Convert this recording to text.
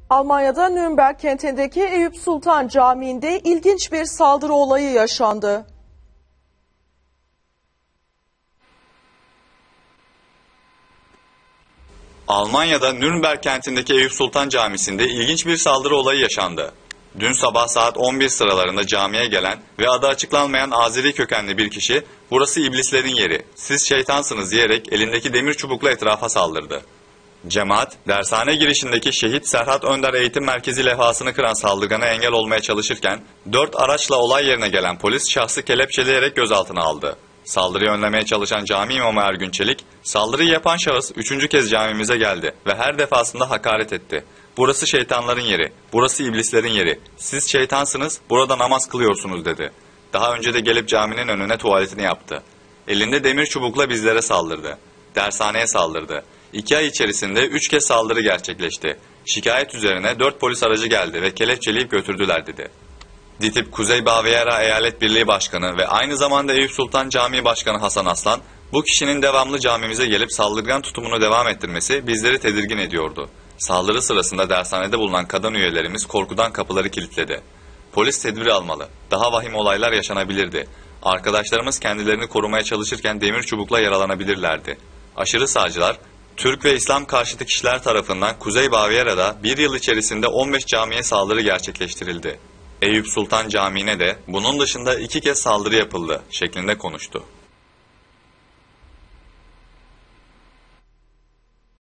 Almanya'da Nürnberg kentindeki Eyüp Sultan Camii'nde ilginç bir saldırı olayı yaşandı. Almanya'da Nürnberg kentindeki Eyüp Sultan Camisi'nde ilginç bir saldırı olayı yaşandı. Dün sabah saat 11 sıralarında camiye gelen ve adı açıklanmayan Azeri kökenli bir kişi, "Burası iblislerin yeri, siz şeytansınız" diyerek elindeki demir çubukla etrafa saldırdı. Cemaat, dershane girişindeki Şehit Serhat Önder Eğitim Merkezi levhasını kıran saldırgana engel olmaya çalışırken, 4 araçla olay yerine gelen polis şahsı kelepçeleyerek gözaltına aldı. Saldırıyı önlemeye çalışan cami imamı Ergün Çelik, "Saldırıyı yapan şahıs 3. kez camimize geldi ve her defasında hakaret etti. Burası şeytanların yeri, burası iblislerin yeri, siz şeytansınız, burada namaz kılıyorsunuz" dedi. Daha önce de gelip caminin önüne tuvaletini yaptı. Elinde demir çubukla bizlere saldırdı. Dershaneye saldırdı. 2 ay içerisinde 3 kez saldırı gerçekleşti. Şikayet üzerine 4 polis aracı geldi ve kelepçeleyip götürdüler dedi. DİTİB Kuzey Bavyera Eyalet Birliği Başkanı ve aynı zamanda Eyüp Sultan Camii Başkanı Hasan Aslan, "Bu kişinin devamlı camimize gelip saldırgan tutumunu devam ettirmesi bizleri tedirgin ediyordu. Saldırı sırasında dershanede bulunan kadın üyelerimiz korkudan kapıları kilitledi. Polis tedbir almalı. Daha vahim olaylar yaşanabilirdi. Arkadaşlarımız kendilerini korumaya çalışırken demir çubukla yaralanabilirlerdi." Aşırı sağcılar, Türk ve İslam karşıtı kişiler tarafından Kuzey Bavyera'da bir yıl içerisinde 15 camiye saldırı gerçekleştirildi. Eyüp Sultan Camii'ne de bunun dışında 2 kez saldırı yapıldı şeklinde konuştu.